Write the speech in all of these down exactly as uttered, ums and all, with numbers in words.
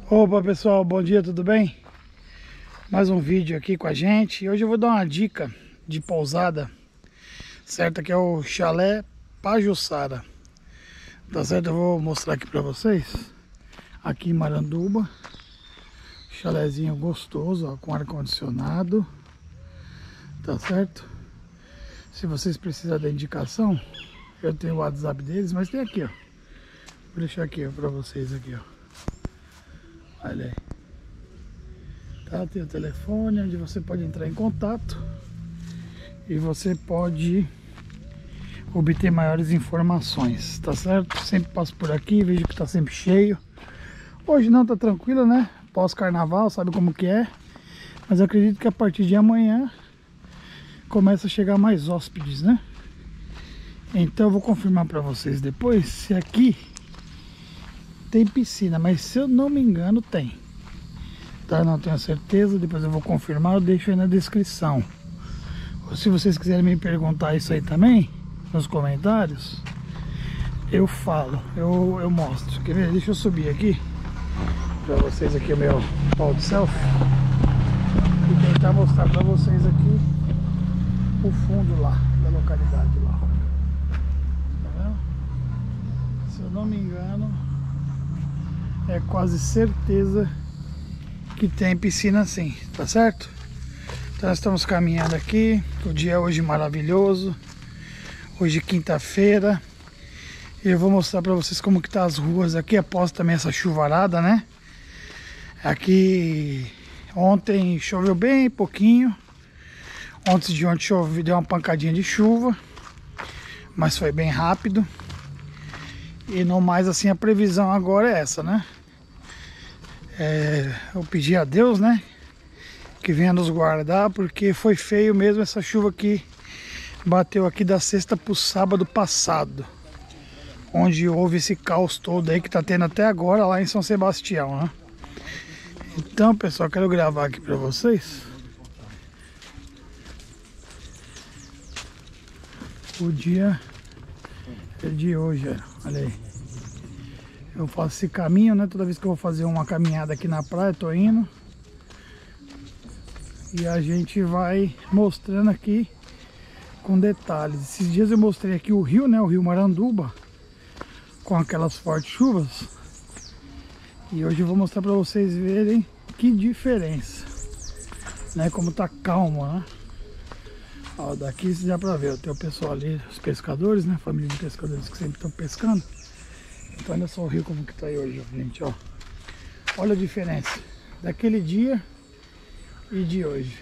Opa pessoal, bom dia, tudo bem? Mais um vídeo aqui com a gente. Hoje eu vou dar uma dica de pousada, certo? Aqui é o Chalé Pajuçara, tá certo? Eu vou mostrar aqui pra vocês. Aqui em Maranduba, chalézinho gostoso, ó, com ar-condicionado, tá certo? Se vocês precisarem da indicação, eu tenho o WhatsApp deles, mas tem aqui, ó. Vou deixar aqui, ó, pra vocês aqui, ó. Olha aí, tá? Tem o telefone onde você pode entrar em contato e você pode obter maiores informações, tá certo? Sempre passo por aqui, vejo que tá sempre cheio. Hoje não, tá tranquilo, né? Pós-carnaval, sabe como que é? Mas eu acredito que a partir de amanhã começa a chegar mais hóspedes, né? Então eu vou confirmar para vocês depois se aqui tem piscina, mas se eu não me engano tem, tá? Não tenho certeza, depois eu vou confirmar, eu deixo aí na descrição. Ou se vocês quiserem me perguntar isso aí também, nos comentários, eu falo, eu, eu mostro. Quer ver? Deixa eu subir aqui para vocês aqui o meu pau de selfie e tentar mostrar para vocês aqui o fundo lá, da localidade lá. Tá vendo? Se eu não me engano, é quase certeza que tem piscina sim, tá certo? Então nós estamos caminhando aqui, o dia é hoje maravilhoso, hoje quinta-feira, e eu vou mostrar para vocês como que tá as ruas aqui após também essa chuvarada, né? Aqui ontem choveu bem pouquinho, antes de ontem choveu, deu uma pancadinha de chuva, mas foi bem rápido. E não mais assim, a previsão agora é essa, né? É, eu pedi a Deus, né, que venha nos guardar, porque foi feio mesmo essa chuva que bateu aqui da sexta pro sábado passado, onde houve esse caos todo aí que tá tendo até agora lá em São Sebastião, né? Então, pessoal, quero gravar aqui pra vocês o dia de hoje, olha aí. Eu faço esse caminho, né? Toda vez que eu vou fazer uma caminhada aqui na praia, tô indo. E a gente vai mostrando aqui com detalhes. Esses dias eu mostrei aqui o rio, né? O rio Maranduba, com aquelas fortes chuvas. E hoje eu vou mostrar para vocês verem que diferença, né? Como tá calmo, né? Ó, daqui já para ver, tem o pessoal ali, os pescadores, né? Família de pescadores que sempre estão pescando. Então olha só o rio como que tá aí hoje, gente, ó. Olha a diferença daquele dia e de hoje.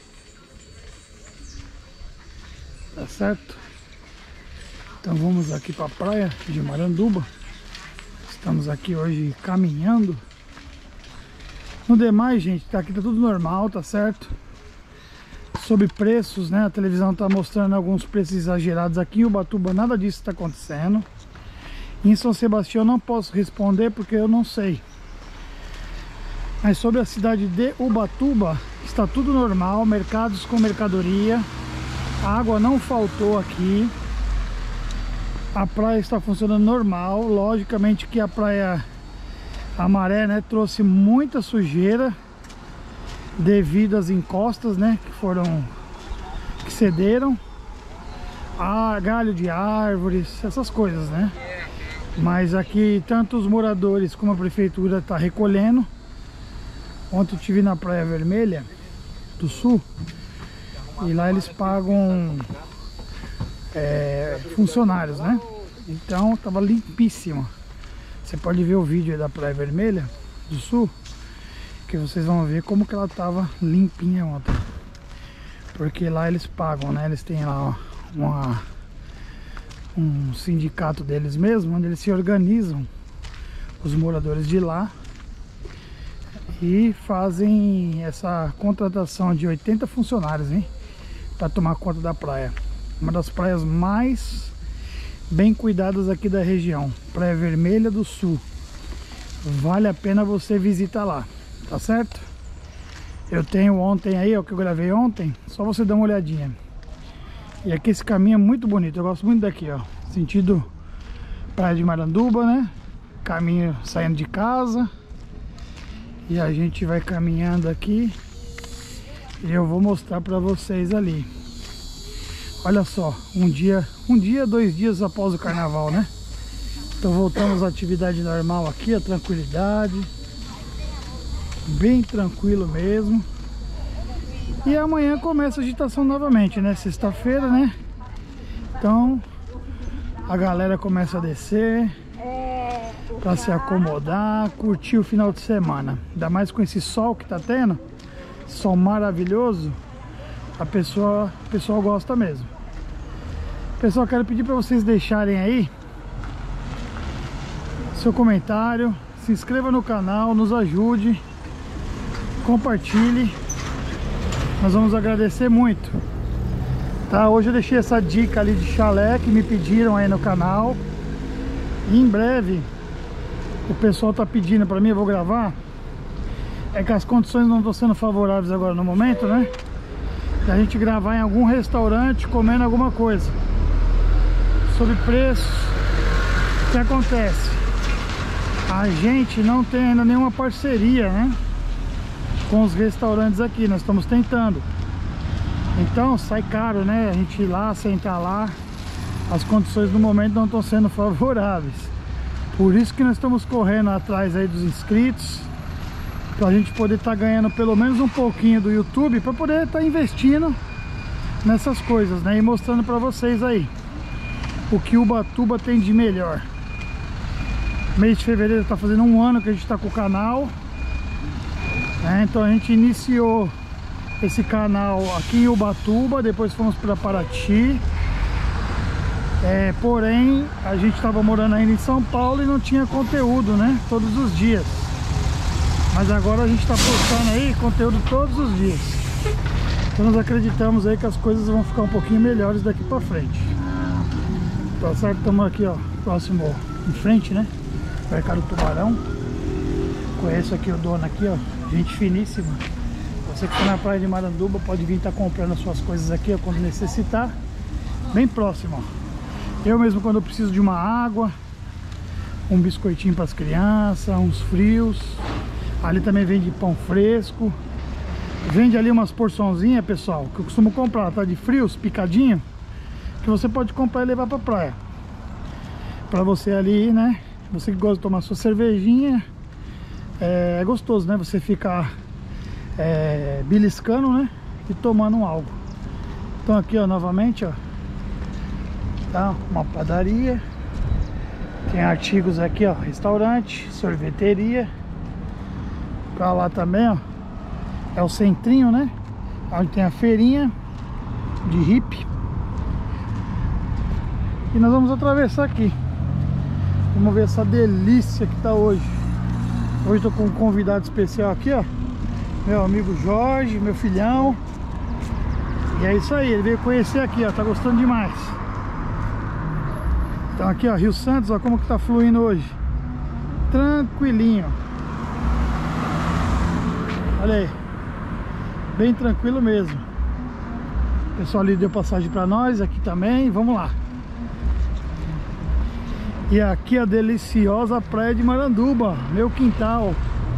Tá certo? Então vamos aqui para a praia de Maranduba. Estamos aqui hoje caminhando. No demais, gente, tá aqui tá tudo normal, tá certo? Sobre preços, né? A televisão tá mostrando alguns preços exagerados aqui. Em Ubatuba nada disso está acontecendo. Em São Sebastião eu não posso responder porque eu não sei. Mas sobre a cidade de Ubatuba está tudo normal, mercados com mercadoria. A água não faltou aqui. A praia está funcionando normal. Logicamente que a praia, a maré, né, trouxe muita sujeira devido às encostas, né, que foram, que cederam, a galho de árvores, essas coisas, né? Mas aqui tanto os moradores como a prefeitura está recolhendo. Ontem eu estive na Praia Vermelha do Sul e lá eles pagam é, funcionários, né? Então estava limpíssima. Você pode ver o vídeo aí da Praia Vermelha do Sul, que vocês vão ver como que ela estava limpinha ontem. Porque lá eles pagam, né? Eles têm lá uma, um sindicato deles mesmo, onde eles se organizam, os moradores de lá, e fazem essa contratação de oitenta funcionários, hein, para tomar conta da praia. Uma das praias mais bem cuidadas aqui da região, Praia Vermelha do Sul. Vale a pena você visitar lá, tá certo? Eu tenho ontem aí, ó, que eu gravei ontem, só você dar uma olhadinha. E aqui esse caminho é muito bonito, eu gosto muito daqui, ó, sentido Praia de Maranduba, né? Caminho saindo de casa. E a gente vai caminhando aqui e eu vou mostrar para vocês ali. Olha só, um dia, um dia, dois dias após o carnaval, né? Então voltamos à atividade normal aqui, a tranquilidade. Bem tranquilo mesmo. E amanhã começa a agitação novamente, né? Sexta-feira, né? Então a galera começa a descer para se acomodar, curtir o final de semana. Ainda mais com esse sol que tá tendo, sol maravilhoso. A pessoa, o pessoal gosta mesmo. Pessoal, quero pedir para vocês deixarem aí seu comentário, se inscreva no canal, nos ajude, compartilhe, nós vamos agradecer muito, tá? Hoje eu deixei essa dica ali de chalé que me pediram aí no canal, e em breve o pessoal tá pedindo para mim, eu vou gravar. É que as condições não estão sendo favoráveis agora no momento, né? A gente gravar em algum restaurante comendo alguma coisa. Sobre preços, o que acontece? A gente não tem ainda nenhuma parceria, né, com os restaurantes aqui. Nós estamos tentando. Então sai caro, né? A gente ir lá, sentar lá. As condições no momento não estão sendo favoráveis. Por isso que nós estamos correndo atrás aí dos inscritos, para a gente poder estar tá ganhando pelo menos um pouquinho do YouTube, para poder estar tá investindo nessas coisas, né? E mostrando para vocês aí o que Ubatuba tem de melhor. Mês de fevereiro está fazendo um ano que a gente está com o canal, né? Então a gente iniciou esse canal aqui em Ubatuba, depois fomos para Paraty, é, porém a gente estava morando ainda em São Paulo e não tinha conteúdo, né? Todos os dias. Mas agora a gente está postando aí conteúdo todos os dias. Então nós acreditamos aí que as coisas vão ficar um pouquinho melhores daqui para frente. Tá certo? Estamos aqui, ó, próximo, em frente, né? Mercado Tubarão. Conheço aqui o dono aqui, ó, gente finíssima. Você que está na praia de Maranduba pode vir estar tá comprando as suas coisas aqui, ó, quando necessitar. Bem próximo, ó. Eu mesmo, quando eu preciso de uma água, um biscoitinho para as crianças, uns frios. Ali também vende pão fresco. Vende ali umas porçãozinhas, pessoal, que eu costumo comprar, tá? De frios, picadinho, que você pode comprar e levar pra praia. Pra você ali, né? Você que gosta de tomar sua cervejinha, é, é gostoso, né? Você ficar é, beliscando, né? E tomando algo. Então aqui, ó, novamente, ó, tá? Uma padaria. Tem artigos aqui, ó, restaurante, sorveteria. Pra lá também, ó, é o centrinho, né? Onde tem a feirinha de hippie. E nós vamos atravessar aqui. Vamos ver essa delícia que tá hoje. Hoje tô com um convidado especial aqui, ó, meu amigo Jorge, meu filhão. E é isso aí, ele veio conhecer aqui, ó, tá gostando demais. Então aqui, ó, Rio Santos, ó, como que tá fluindo hoje. Tranquilinho. Olha aí, bem tranquilo mesmo. O pessoal ali deu passagem para nós, aqui também, vamos lá. E aqui a deliciosa praia de Maranduba, meu quintal.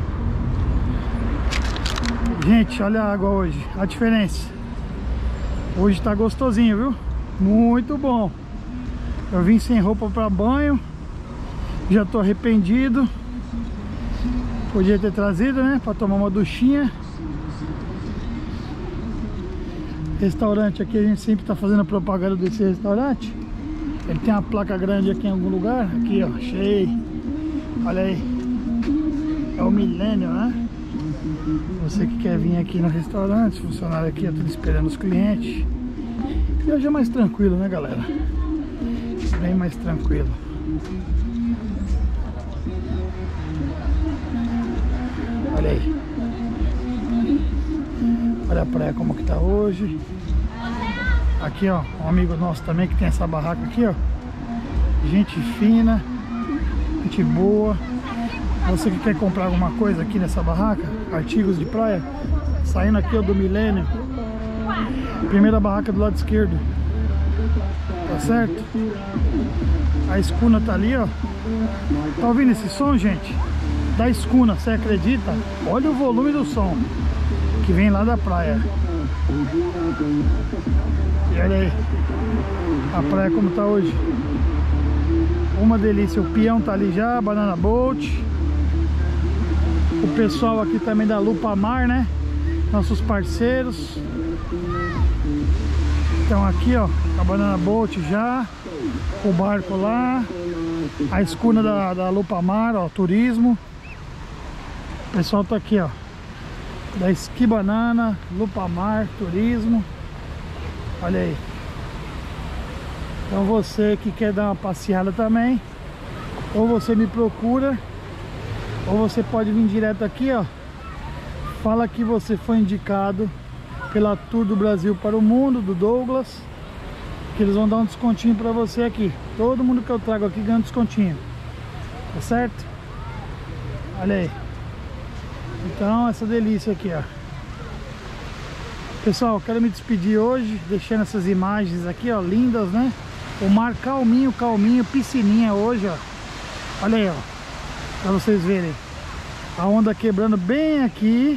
Gente, olha a água hoje, a diferença. Hoje tá gostosinho, viu? Muito bom. Eu vim sem roupa para banho, já tô arrependido. Podia ter trazido, né? Para tomar uma duchinha. Restaurante aqui, a gente sempre tá fazendo propaganda desse restaurante. Ele tem uma placa grande aqui em algum lugar. Aqui, ó, cheio. Olha aí. É o Milênio, né? Você que quer vir aqui no restaurante, funcionário aqui, ó, tudo esperando os clientes. E hoje é mais tranquilo, né, galera? Bem mais tranquilo. Olha aí. Olha a praia como que tá hoje. Aqui, ó, um amigo nosso também que tem essa barraca aqui, ó. Gente fina, gente boa. Você que quer comprar alguma coisa aqui nessa barraca, artigos de praia, saindo aqui, ó, do Milênio. Primeira barraca do lado esquerdo. Tá certo? A escuna tá ali, ó. Tá ouvindo esse som, gente? da escuna, você acredita? Olha o volume do som que vem lá da praia. E olha aí a praia como tá hoje. Uma delícia. O peão tá ali já, Banana Boat. O pessoal aqui também da Lupamar, né? Nossos parceiros. Então aqui, ó, a Banana Boat já, o barco lá, a escuna da, da Lupamar, ó, turismo. O pessoal tá aqui, ó, da Esqui Banana, Lupamar, turismo. Olha aí. Então você que quer dar uma passeada também, ou você me procura, ou você pode vir direto aqui, ó. Fala que você foi indicado pela Tour do Brasil para o Mundo, do Douglas, que eles vão dar um descontinho para você aqui. Todo mundo que eu trago aqui ganha um descontinho, tá certo? Olha aí. Então, essa delícia aqui, ó. Pessoal, quero me despedir hoje, deixando essas imagens aqui, ó, lindas, né? O mar calminho, calminho, piscininha hoje, ó. Olha aí, ó, pra vocês verem. A onda quebrando bem aqui.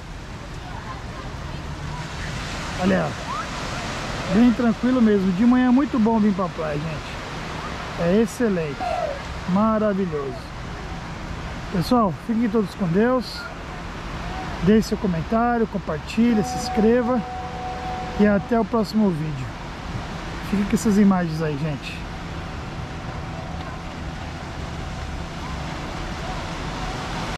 Olha, ó, bem tranquilo mesmo. De manhã é muito bom vir pra praia, gente. É excelente, maravilhoso. Pessoal, fiquem todos com Deus. Deixe seu comentário, compartilhe, se inscreva. E até o próximo vídeo. Fique com essas imagens aí, gente.